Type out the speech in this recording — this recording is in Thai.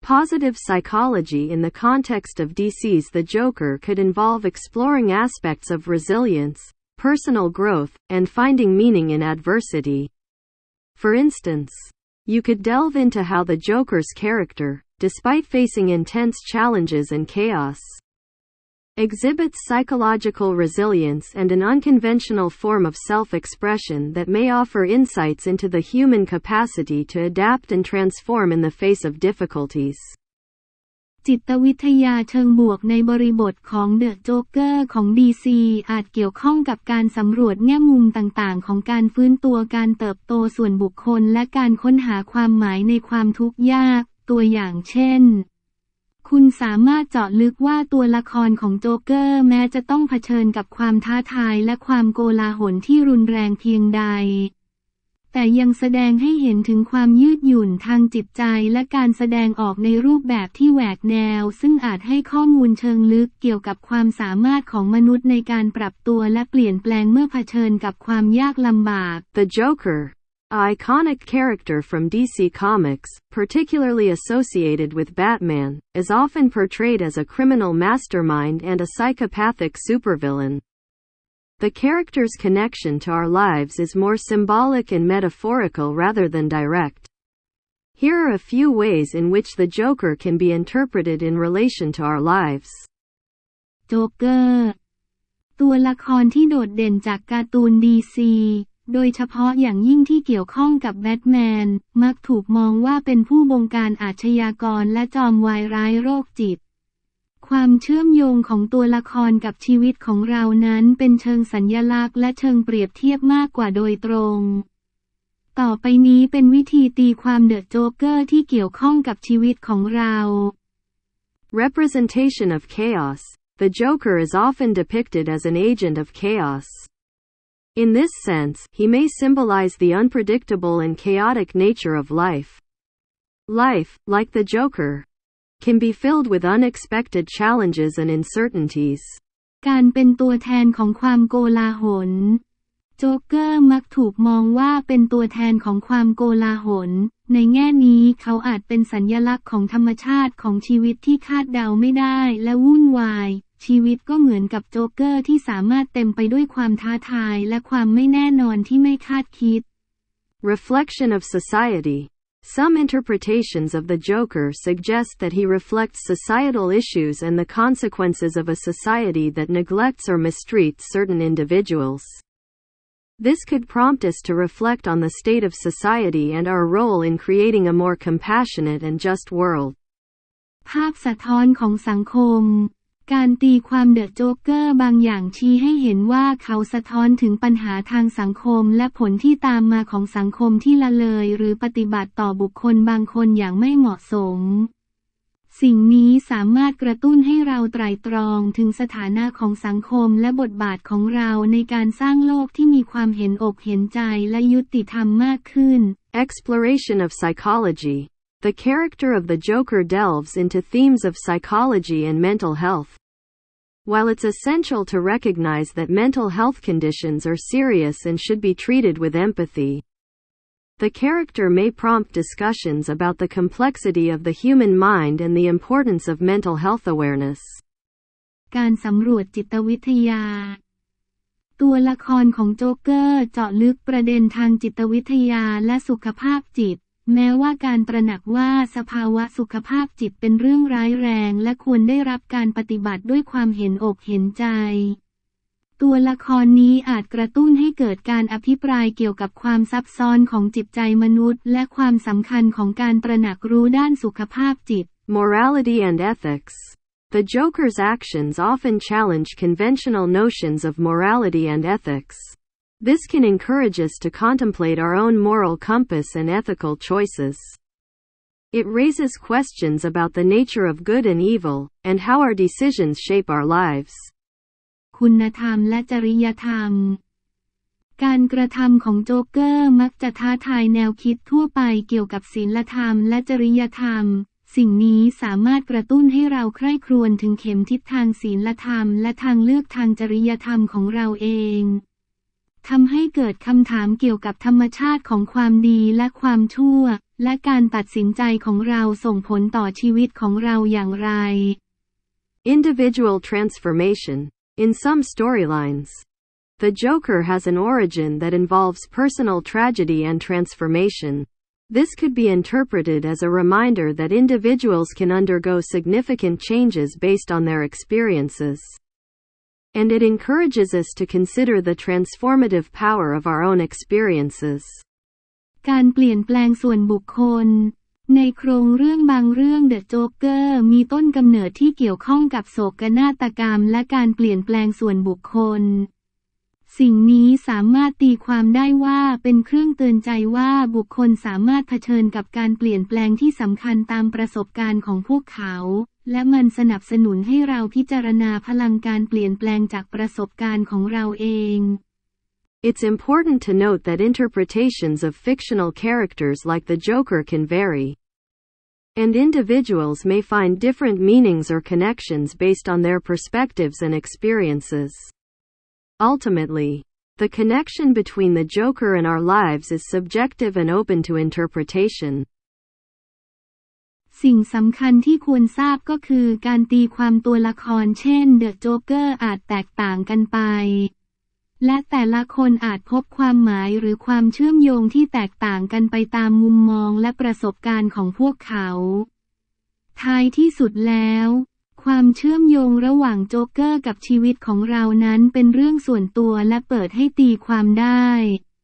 Positive psychology in the context of DC's The Joker could involve exploring aspects of resilience, personal growth, and finding meaning in adversity. For instance, you could delve into how the Joker's character, despite facing intense challenges and chaos, exhibits psychological resilience and an unconventional form of self-expression that may offer insights into the human capacity to adapt and transform in the face of difficulties. จิตวิทยาเชิงบวกในบริบทของเดอะโจ๊กเกอร์ของ DC อาจเกี่ยวข้องกับการสำรวจแง่มุมต่างๆของการฟื้นตัวการเติบโตส่วนบุคคลและการค้นหาความหมายในความทุกข์ยากตัวอย่างเช่นคุณสามารถเจาะลึกว่าตัวละครของโจ๊กเกอร์แม้จะต้องเผชิญกับความท้าทายและความโกลาหลที่รุนแรงเพียงใดแต่ยังแสดงให้เห็นถึงความยืดหยุ่นทางจิตใจและการแสดงออกในรูปแบบที่แหวกแนวซึ่งอาจให้ข้อมูลเชิงลึกเกี่ยวกับความสามารถของมนุษย์ในการปรับตัวและเปลี่ยนแปลงเมื่อเผชิญกับความยากลำบาก The Joker, an iconic character from DC Comics, particularly associated with Batman, is often portrayed as a criminal mastermind and a psychopathic supervillain. The character's connection to our lives is more symbolic and metaphorical rather than direct. Here are a few ways in which the Joker can be interpreted in relation to our lives. โจ๊กเกอร์ตัวละครที่โดดเด่นจากการ์ตูน DC โดยเฉพาะอย่างยิ่งที่เกี่ยวข้องกับแบทแมนมักถูกมองว่าเป็นผู้บงการอาชญากรและจอมวายร้ายโรคจิตความเชื่อมโยงของตัวละครกับชีวิตของเรานั้นเป็นเชิงสัญลักษณ์และเชิงเปรียบเทียบมากกว่าโดยตรงต่อไปนี้เป็นวิธีตีความเดอะโจ๊กเกอร์ที่เกี่ยวข้องกับชีวิตของเรา Representation of chaos. The Joker is often depicted as an agent of chaos. In this sense, he may symbolize the unpredictable and chaotic nature of life. Life, like the Joker, can be filled with unexpected challenges and uncertainties. การเป็นตัวแทนของความโกลาหลโจ๊กเกอร์มักถูกมองว่าเป็นตัวแทนของความโกลาหลในแง่นี้เขาอาจเป็นสัญลักษณ์ของธรรมชาติของชีวิตที่คาดเดาไม่ได้และวุ่นวายชีวิตก็เหมือนกับโจ๊กเกอร์ที่สามารถเต็มไปด้วยความท้าทายและความไม่แน่นอนที่ไม่คาดคิด Reflection of society.Some interpretations of the Joker suggest that he reflects societal issues and the consequences of a society that neglects or mistreats certain individuals. This could prompt us to reflect on the state of society and our role in creating a more compassionate and just world. ภาพสะท้อนของสังคมการตีความเดอะโจ๊กเกอร์บางอย่างชี้ให้เห็นว่าเขาสะท้อนถึงปัญหาทางสังคมและผลที่ตามมาของสังคมที่ละเลยหรือปฏิบัติต่อบุคคลบางคนอย่างไม่เหมาะสมสิ่งนี้สามารถกระตุ้นให้เราไตร่ตรองถึงสถานะของสังคมและบทบาทของเราในการสร้างโลกที่มีความเห็นอกเห็นใจและยุติธรรมมากขึ้น Exploration of psychology.The character of the Joker delves into themes of psychology and mental health. While it's essential to recognize that mental health conditions are serious and should be treated with empathy, the character may prompt discussions about the complexity of the human mind and the importance of mental health awareness. การสำรวจจิตวิทยาตัวละครของโจ๊กเกอร์เจาะลึกประเด็นทางจิตวิทยาและสุขภาพจิตแม้ว่าการตระหนักว่าสภาวะสุขภาพจิตเป็นเรื่องร้ายแรงและควรได้รับการปฏิบัติด้วยความเห็นอกเห็นใจตัวละครนี้อาจกระตุ้นให้เกิดการอภิปรายเกี่ยวกับความซับซ้อนของจิตใจมนุษย์และความสำคัญของการตระหนักรู้ด้านสุขภาพจิต Morality and ethics. The Joker's actions often challenge conventional notions of morality and ethics.This can encourage us to contemplate our own moral compass and ethical choices. It raises questions about the nature of good and evil, and how our decisions shape our lives. คุณธรรมและจริยธรรมการกระทำของโจ๊กเกอร์มักจะท้าทายแนวคิดทั่วไปเกี่ยวกับศีลธรรมและจริยธรรมสิ่งนี้สามารถกระตุ้นให้เราใคร่ครวญถึงเข็มทิศทางศีลธรรมและทางเลือกทางจริยธรรมของเราเองทำให้เกิดคำถามเกี่ยวกับธรรมชาติของความดีและความชั่วและการตัดสินใจของเราส่งผลต่อชีวิตของเราอย่างไร Individual transformation. In some storylines, the Joker has an origin that involves personal tragedy and transformation. This could be interpreted as a reminder that individuals can undergo significant changes based on their experiences. And it encourages us to consider the transformative power of our own experiences. การเปลี่ยนแปลงส่วนบุคคลในโครงเรื่องบางเรื่อง The Joker มีต้นกำเนิดที่เกี่ยวข้องกับโศกนาฏกรรมและการเปลี่ยนแปลงส่วนบุคคลสิ่งนี้สามารถตีความได้ว่าเป็นเครื่องเตือนใจว่าบุคคลสามารถเผชิญกับการเปลี่ยนแปลงที่สำคัญตามประสบการณ์ของพวกเขาและมันสนับสนุนให้เราพิจารณาพลังการเปลี่ยนแปลงจากประสบการณ์ของเราเอง It's important to note that interpretations of fictional characters like the Joker can vary. And individuals may find different meanings or connections based on their perspectives and experiences. Ultimately, the connection between the Joker and our lives is subjective and open to interpretation. สิ่งสำคัญที่ควรทราบก็คือการตีความตัวละครเช่น The Joker อาจแตกต่างกันไปและแต่ละคนอาจพบความหมายหรือความเชื่อมโยงที่แตกต่างกันไปตามมุมมองและประสบการณ์ของพวกเขาท้ายที่สุดแล้วความเชื่อมโยงระหว่างโจ๊กเกอร์กับชีวิตของเรานั้นเป็นเรื่องส่วนตัวและเปิดให้ตีความได้